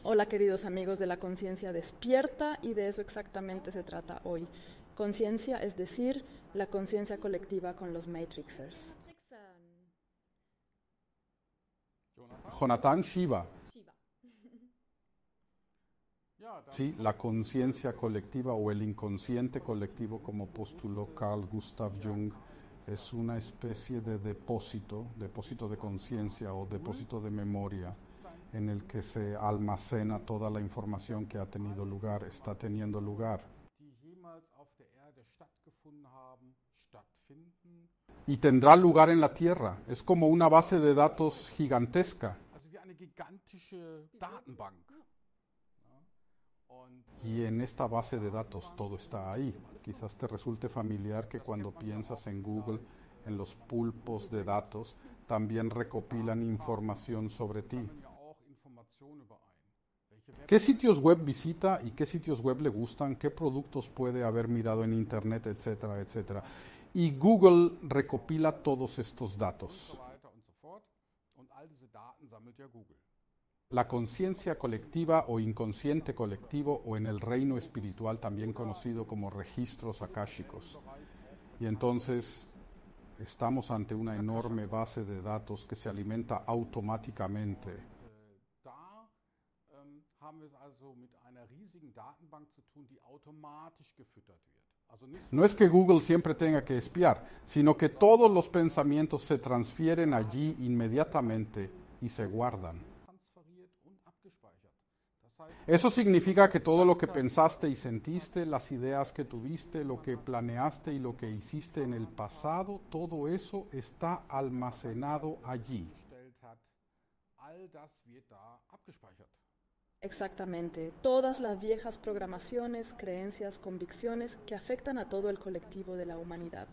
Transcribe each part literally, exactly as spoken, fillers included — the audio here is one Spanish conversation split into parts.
Hola queridos amigos de la conciencia despierta, y de eso exactamente se trata hoy. Conciencia, es decir, la conciencia colectiva con los Matrixers. Jonathan Shiva. Sí, la conciencia colectiva o el inconsciente colectivo, como postuló Carl Gustav Jung, es una especie de depósito, depósito de conciencia o depósito de memoria en el que se almacena toda la información que ha tenido lugar, está teniendo lugar. Y tendrá lugar en la Tierra. Es como una base de datos gigantesca. Y en esta base de datos todo está ahí. Quizás te resulte familiar que cuando piensas en Google, en los pulpos de datos, también recopilan información sobre ti. ¿Qué sitios web visita y qué sitios web le gustan? ¿Qué productos puede haber mirado en internet, etcétera, etcétera? Y Google recopila todos estos datos. La conciencia colectiva o inconsciente colectivo, o en el reino espiritual también conocido como registros akáshicos. Y entonces estamos ante una enorme base de datos que se alimenta automáticamente. No es que Google siempre tenga que espiar, sino que todos los pensamientos se transfieren allí inmediatamente y se guardan. Eso significa que todo lo que pensaste y sentiste, las ideas que tuviste, lo que planeaste y lo que hiciste en el pasado, todo eso está almacenado allí. Exactamente, todas las viejas programaciones, creencias, convicciones que afectan a todo el colectivo de la humanidad.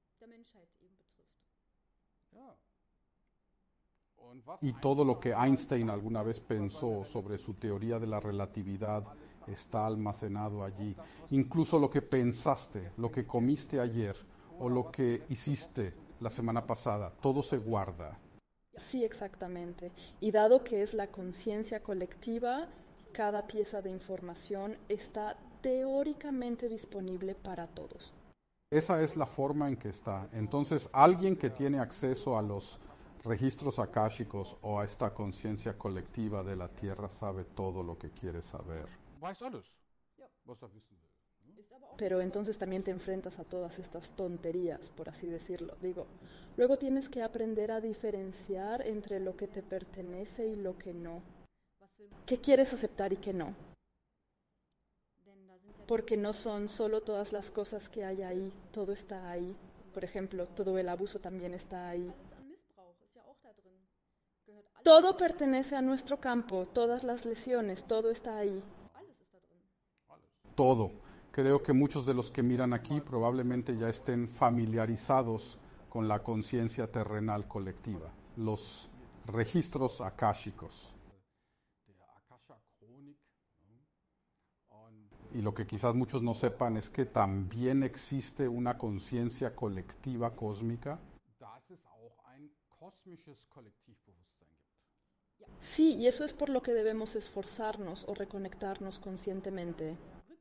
Y todo lo que Einstein alguna vez pensó sobre su teoría de la relatividad está almacenado allí. Incluso lo que pensaste, lo que comiste ayer o lo que hiciste la semana pasada, todo se guarda. Sí, exactamente. Y dado que es la conciencia colectiva, cada pieza de información está teóricamente disponible para todos. Esa es la forma en que está. Entonces, alguien que tiene acceso a los registros akáshicos o a esta conciencia colectiva de la Tierra sabe todo lo que quiere saber. Pero entonces también te enfrentas a todas estas tonterías, por así decirlo. Digo, luego tienes que aprender a diferenciar entre lo que te pertenece y lo que no. ¿Qué quieres aceptar y qué no? Porque no son solo todas las cosas que hay ahí, todo está ahí. Por ejemplo, todo el abuso también está ahí. Todo pertenece a nuestro campo, todas las lesiones, todo está ahí. Todo. Creo que muchos de los que miran aquí probablemente ya estén familiarizados con la conciencia terrenal colectiva, los registros akáshicos. Y lo que quizás muchos no sepan es que también existe una conciencia colectiva cósmica. Sí, y eso es por lo que debemos esforzarnos o reconectarnos conscientemente.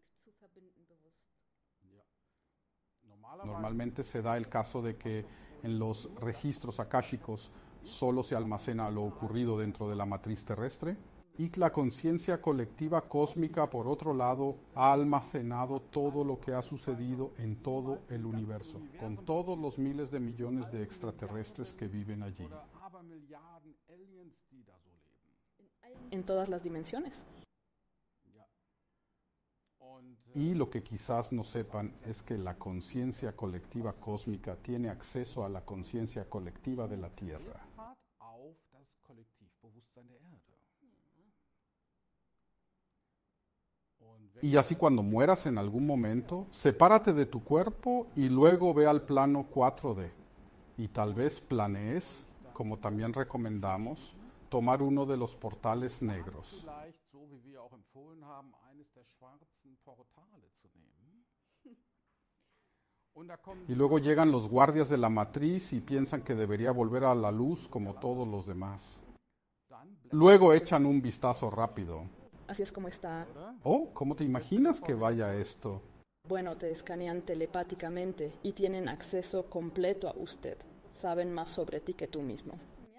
Normalmente se da el caso de que en los registros akáshicos solo se almacena lo ocurrido dentro de la matriz terrestre, y la conciencia colectiva cósmica, por otro lado, ha almacenado todo lo que ha sucedido en todo el universo, con todos los miles de millones de extraterrestres que viven allí. En todas las dimensiones. Y lo que quizás no sepan es que la conciencia colectiva cósmica tiene acceso a la conciencia colectiva de la Tierra. Y así cuando mueras en algún momento, sepárate de tu cuerpo y luego ve al plano cuatro D. Y tal vez planees, como también recomendamos, tomar uno de los portales negros. Y luego llegan los guardias de la matriz y piensan que debería volver a la luz como todos los demás. Luego echan un vistazo rápido. Así es como está. Oh, ¿cómo te imaginas que vaya esto? Bueno, te escanean telepáticamente y tienen acceso completo a usted. Saben más sobre ti que tú mismo.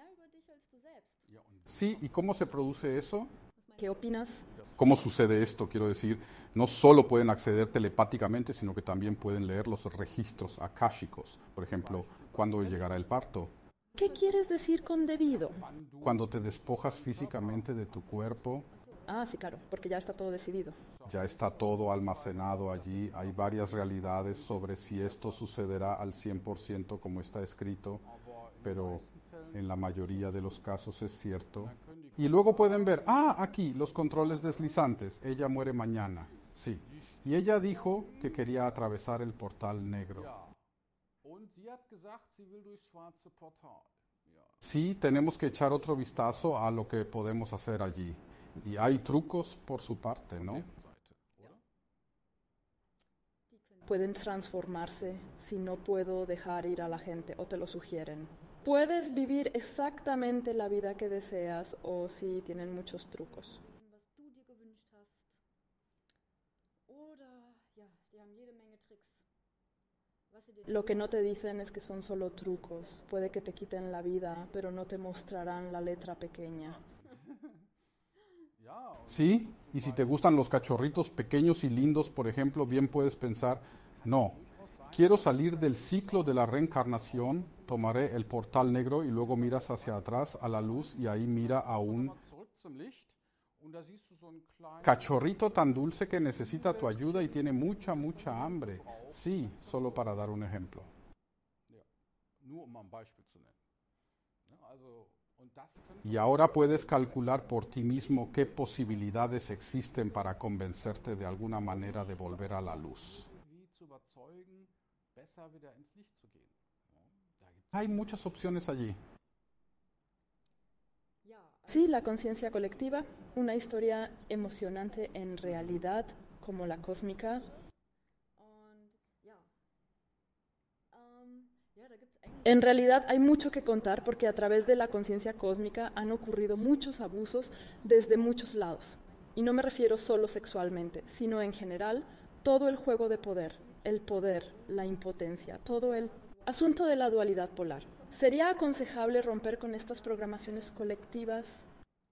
Sí, ¿y cómo se produce eso? ¿Qué opinas? ¿Cómo sucede esto? Quiero decir, no solo pueden acceder telepáticamente, sino que también pueden leer los registros akáshicos. Por ejemplo, ¿cuándo llegará el parto? ¿Qué quieres decir con debido? Cuando te despojas físicamente de tu cuerpo, Ah, sí, claro, porque ya está todo decidido. ya está todo almacenado allí. Hay varias realidades sobre si esto sucederá al cien por ciento como está escrito, pero en la mayoría de los casos es cierto. Y luego pueden ver, ah, aquí, los controles deslizantes. Ella muere mañana. Sí. Y ella dijo que quería atravesar el portal negro. Sí, tenemos que echar otro vistazo a lo que podemos hacer allí. Y hay trucos por su parte, ¿no? Pueden transformarse si no puedo dejar ir a la gente o te lo sugieren. Puedes vivir exactamente la vida que deseas o si tienen muchos trucos. Lo que no te dicen es que son solo trucos. Puede que te quiten la vida, pero no te mostrarán la letra pequeña. Sí, y si te gustan los cachorritos pequeños y lindos, por ejemplo, bien puedes pensar, no, quiero salir del ciclo de la reencarnación, tomaré el portal negro y luego miras hacia atrás a la luz y ahí mira a un cachorrito tan dulce que necesita tu ayuda y tiene mucha, mucha hambre. Sí, solo para dar un ejemplo. Y ahora puedes calcular por ti mismo qué posibilidades existen para convencerte de alguna manera de volver a la luz. Hay muchas opciones allí. Sí, la conciencia colectiva, una historia emocionante en realidad, como la cósmica. En realidad hay mucho que contar porque a través de la conciencia cósmica han ocurrido muchos abusos desde muchos lados. Y no me refiero solo sexualmente, sino en general todo el juego de poder, el poder, la impotencia, todo el asunto de la dualidad polar. ¿Sería aconsejable romper con estas programaciones colectivas?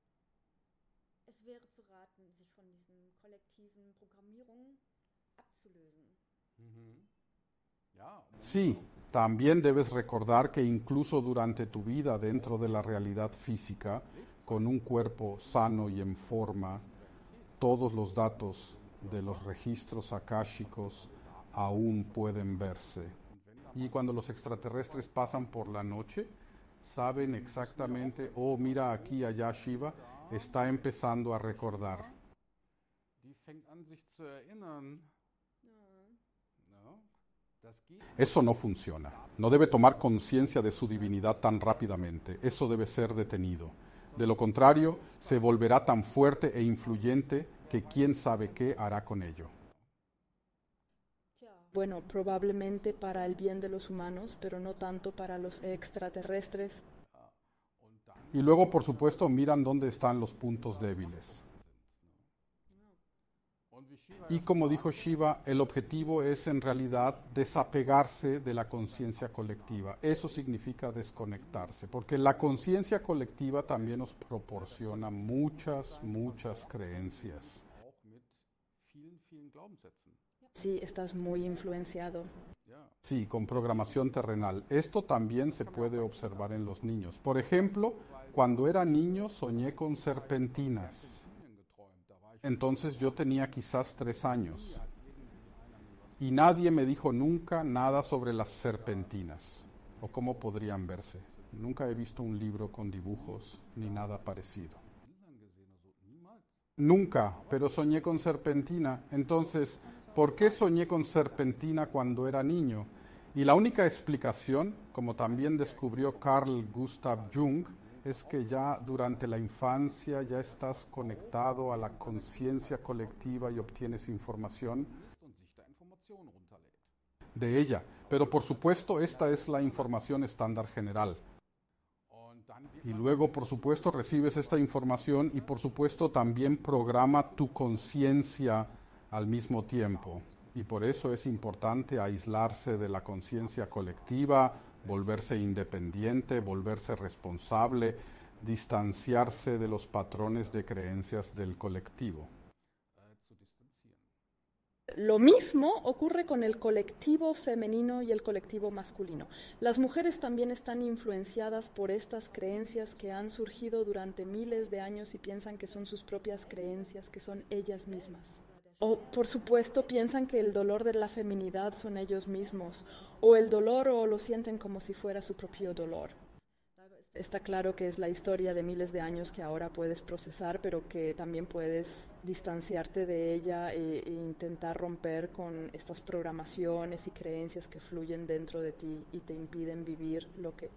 Sí, también debes recordar que incluso durante tu vida dentro de la realidad física, con un cuerpo sano y en forma, todos los datos de los registros akáshicos aún pueden verse. Y cuando los extraterrestres pasan por la noche, saben exactamente, oh, mira aquí allá Shiva, está empezando a recordar. Eso no funciona. No debe tomar conciencia de su divinidad tan rápidamente. Eso debe ser detenido. De lo contrario, se volverá tan fuerte e influyente que quién sabe qué hará con ello. Bueno, probablemente para el bien de los humanos, pero no tanto para los extraterrestres. Y luego, por supuesto, miran dónde están los puntos débiles. Y como dijo Shiva, el objetivo es en realidad desapegarse de la conciencia colectiva. Eso significa desconectarse, porque la conciencia colectiva también nos proporciona muchas, muchas creencias. Sí, estás muy influenciado. Sí, con programación terrenal. Esto también se puede observar en los niños. Por ejemplo, cuando era niño soñé con serpentinas. Entonces yo tenía quizás tres años. Y nadie me dijo nunca nada sobre las serpentinas o cómo podrían verse. Nunca he visto un libro con dibujos ni nada parecido. Nunca, pero soñé con serpentina. Entonces, ¿por qué soñé con serpentina cuando era niño? Y la única explicación, como también descubrió Carl Gustav Jung, es que ya durante la infancia ya estás conectado a la conciencia colectiva y obtienes información de ella. Pero por supuesto esta es la información estándar general. Y luego, por supuesto, recibes esta información y, por supuesto, también programa tu conciencia al mismo tiempo. Y por eso es importante aislarse de la conciencia colectiva, volverse independiente, volverse responsable, distanciarse de los patrones de creencias del colectivo. Lo mismo ocurre con el colectivo femenino y el colectivo masculino. Las mujeres también están influenciadas por estas creencias que han surgido durante miles de años y piensan que son sus propias creencias, que son ellas mismas. O, por supuesto, piensan que el dolor de la feminidad son ellos mismos, o el dolor o lo sienten como si fuera su propio dolor. Está claro que es la historia de miles de años que ahora puedes procesar, pero que también puedes distanciarte de ella e, e intentar romper con estas programaciones y creencias que fluyen dentro de ti y te impiden vivir lo que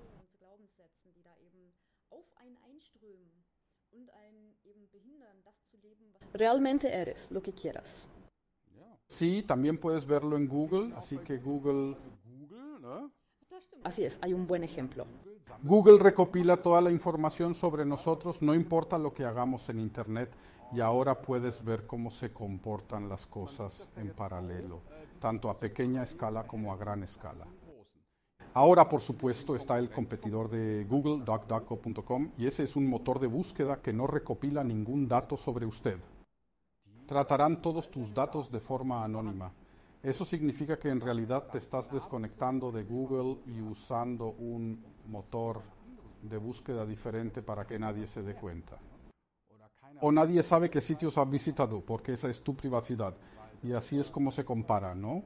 realmente eres, lo que quieras. Sí, también puedes verlo en Google, así que Google... Así es, hay un buen ejemplo. Google recopila toda la información sobre nosotros, no importa lo que hagamos en Internet, y ahora puedes ver cómo se comportan las cosas en paralelo, tanto a pequeña escala como a gran escala. Ahora, por supuesto, está el competidor de Google, duck duck go punto com, y ese es un motor de búsqueda que no recopila ningún dato sobre usted. Tratarán todos tus datos de forma anónima. Eso significa que en realidad te estás desconectando de Google y usando un motor de búsqueda diferente para que nadie se dé cuenta. O nadie sabe qué sitios has visitado, porque esa es tu privacidad. Y así es como se compara, ¿no?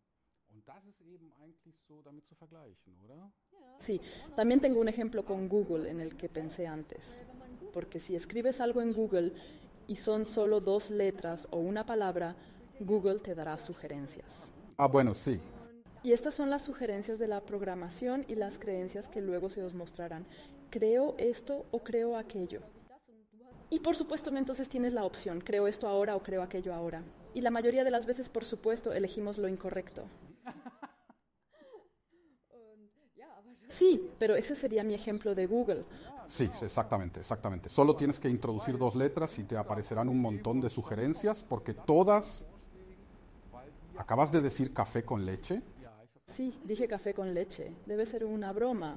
Sí, también tengo un ejemplo con Google en el que pensé antes. Porque si escribes algo en Google y son solo dos letras o una palabra, Google te dará sugerencias. Ah, bueno, sí. Y estas son las sugerencias de la programación y las creencias que luego se os mostrarán. Creo esto o creo aquello. Y por supuesto, entonces tienes la opción, creo esto ahora o creo aquello ahora. Y la mayoría de las veces, por supuesto, elegimos lo incorrecto. Sí, pero ese sería mi ejemplo de Google. Sí, exactamente, exactamente. Solo tienes que introducir dos letras y te aparecerán un montón de sugerencias, porque todas... ¿Acabas de decir café con leche? Sí, dije café con leche. Debe ser una broma.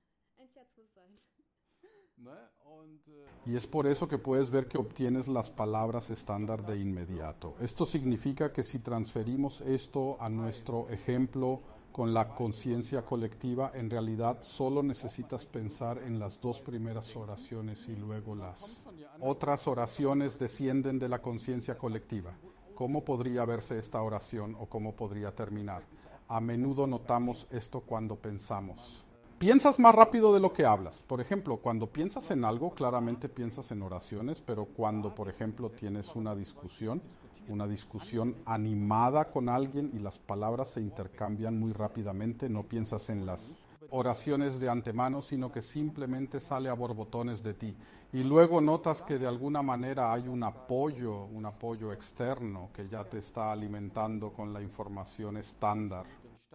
Y es por eso que puedes ver que obtienes las palabras estándar de inmediato. Esto significa que si transferimos esto a nuestro ejemplo con la conciencia colectiva, en realidad solo necesitas pensar en las dos primeras oraciones y luego las otras oraciones descienden de la conciencia colectiva. ¿Cómo podría verse esta oración o cómo podría terminar? A menudo notamos esto cuando pensamos. Piensas más rápido de lo que hablas. Por ejemplo, cuando piensas en algo, claramente piensas en oraciones, pero cuando, por ejemplo, tienes una discusión, una discusión animada con alguien y las palabras se intercambian muy rápidamente, no piensas en las oraciones de antemano, sino que simplemente sale a borbotones de ti. Y luego notas que de alguna manera hay un apoyo, un apoyo externo que ya te está alimentando con la información estándar.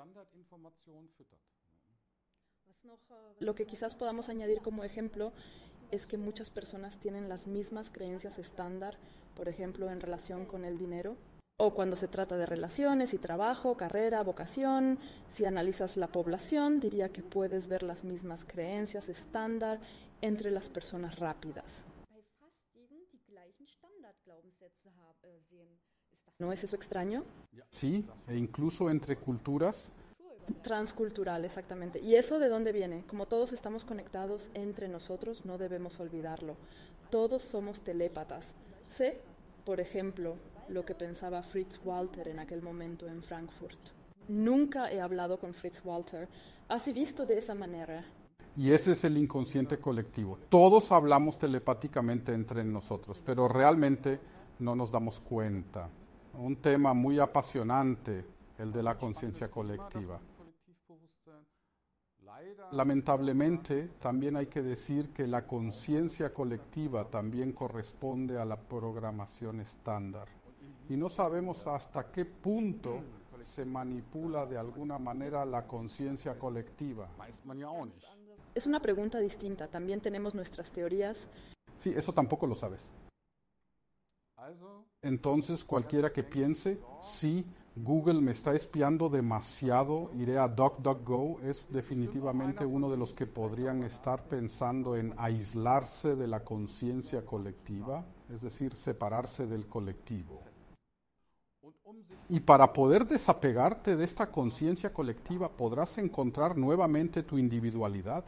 Lo que quizás podamos añadir como ejemplo es que muchas personas tienen las mismas creencias estándar, por ejemplo, en relación con el dinero, o cuando se trata de relaciones y trabajo, carrera, vocación. Si analizas la población, diría que puedes ver las mismas creencias estándar entre las personas rápidas. ¿No es eso extraño? Sí, e incluso entre culturas. Transcultural, exactamente. ¿Y eso de dónde viene? Como todos estamos conectados entre nosotros, no debemos olvidarlo. Todos somos telépatas. Sé, por ejemplo, lo que pensaba Fritz Walter en aquel momento en Frankfurt. Nunca he hablado con Fritz Walter, así visto de esa manera. Y ese es el inconsciente colectivo. Todos hablamos telepáticamente entre nosotros, pero realmente no nos damos cuenta. Un tema muy apasionante, el de la conciencia colectiva. Lamentablemente, también hay que decir que la conciencia colectiva también corresponde a la programación estándar. Y no sabemos hasta qué punto se manipula de alguna manera la conciencia colectiva. Es una pregunta distinta. También tenemos nuestras teorías. Sí, eso tampoco lo sabes. Entonces, cualquiera que piense, sí, Google me está espiando demasiado, iré a DuckDuckGo, es definitivamente uno de los que podrían estar pensando en aislarse de la conciencia colectiva, es decir, separarse del colectivo. Y para poder desapegarte de esta conciencia colectiva, podrás encontrar nuevamente tu individualidad.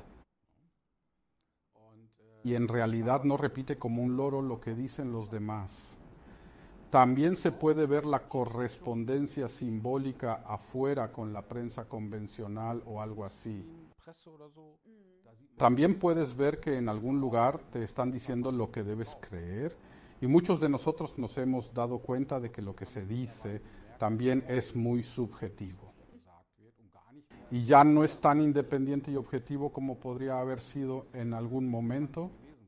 Y en realidad no repite como un loro lo que dicen los demás. También se puede ver la correspondencia simbólica afuera con la prensa convencional o algo así. También puedes ver que en algún lugar te están diciendo lo que debes creer, y muchos de nosotros nos hemos dado cuenta de que lo que se dice también es muy subjetivo. Y ya no es tan independiente y objetivo como podría haber sido en algún momento.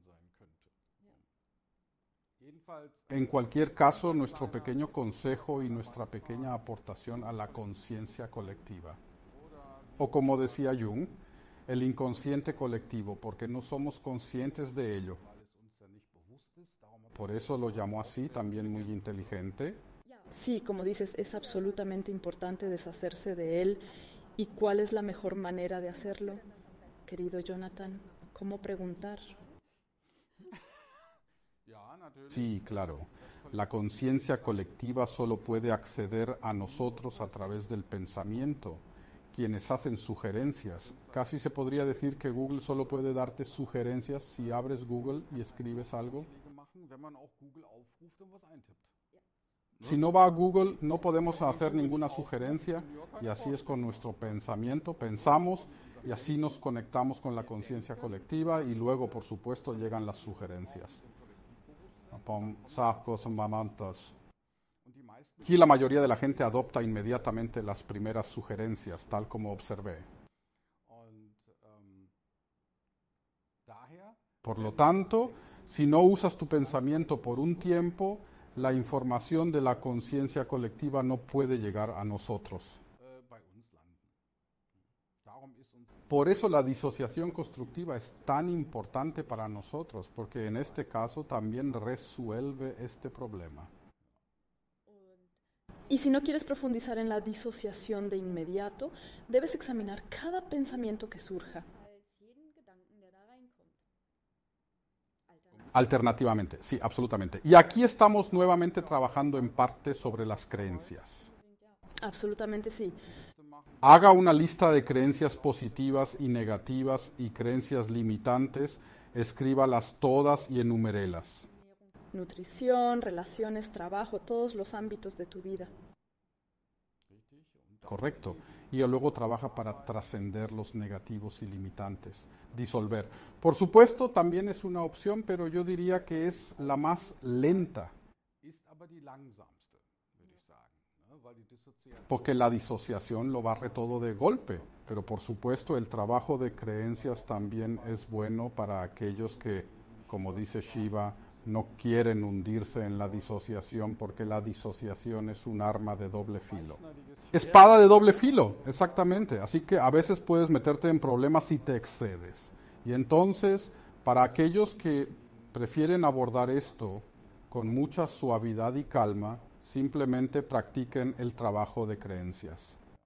En cualquier caso, nuestro pequeño consejo y nuestra pequeña aportación a la conciencia colectiva. O como decía Jung, el inconsciente colectivo, porque no somos conscientes de ello. Por eso lo llamó así, también muy inteligente. Sí, como dices, es absolutamente importante deshacerse de él. ¿Y cuál es la mejor manera de hacerlo? Querido Jonathan, ¿cómo preguntar? Sí, claro. La conciencia colectiva solo puede acceder a nosotros a través del pensamiento, quienes hacen sugerencias. Casi se podría decir que Google solo puede darte sugerencias si abres Google y escribes algo. Si no va a Google, no podemos hacer ninguna sugerencia, y así es con nuestro pensamiento. Pensamos y así nos conectamos con la conciencia colectiva, y luego, por supuesto, llegan las sugerencias. Aquí la mayoría de la gente adopta inmediatamente las primeras sugerencias, tal como observé. Por lo tanto, si no usas tu pensamiento por un tiempo, la información de la conciencia colectiva no puede llegar a nosotros. Por eso la disociación constructiva es tan importante para nosotros, porque en este caso también resuelve este problema. Y si no quieres profundizar en la disociación de inmediato, debes examinar cada pensamiento que surja. Alternativamente, sí, absolutamente. Y aquí estamos nuevamente trabajando en parte sobre las creencias. Absolutamente sí. Haga una lista de creencias positivas y negativas y creencias limitantes, escríbalas todas y enumérelas. Nutrición, relaciones, trabajo, todos los ámbitos de tu vida. Correcto. Y luego trabaja para trascender los negativos y limitantes, disolver. Por supuesto, también es una opción, pero yo diría que es la más lenta. Porque la disociación lo barre todo de golpe. Pero por supuesto, el trabajo de creencias también es bueno para aquellos que, como dice Shiva, no quieren hundirse en la disociación, porque la disociación es un arma de doble filo. Espada de doble filo, exactamente. Así que a veces puedes meterte en problemas si te excedes. Y entonces, para aquellos que prefieren abordar esto con mucha suavidad y calma, simplemente practiquen el trabajo de creencias.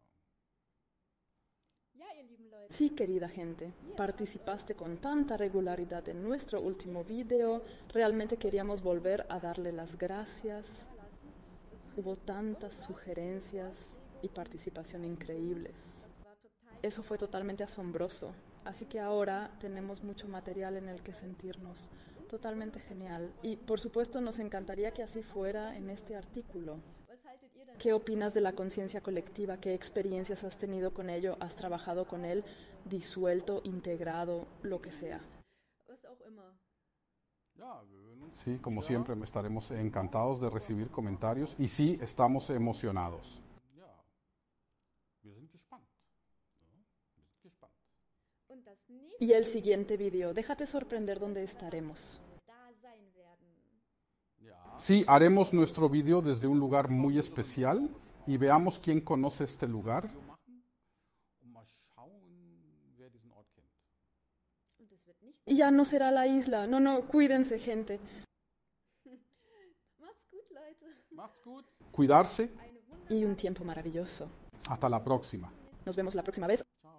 Sí, querida gente, participaste con tanta regularidad en nuestro último video. Realmente queríamos volver a darle las gracias. Hubo tantas sugerencias y participación increíbles. Eso fue totalmente asombroso. Así que ahora tenemos mucho material en el que sentirnos. Totalmente genial. Y por supuesto nos encantaría que así fuera en este artículo. ¿Qué opinas de la conciencia colectiva? ¿Qué experiencias has tenido con ello? ¿Has trabajado con él? ¿Disuelto, integrado, lo que sea? Sí, como siempre, estaremos encantados de recibir comentarios y sí, estamos emocionados. Y el siguiente video, déjate sorprender dónde estaremos. Sí, haremos nuestro video desde un lugar muy especial y veamos quién conoce este lugar. y ya no será la isla. No, no, cuídense, gente. Cuidarse. Y un tiempo maravilloso. Hasta la próxima. Nos vemos la próxima vez. Chao.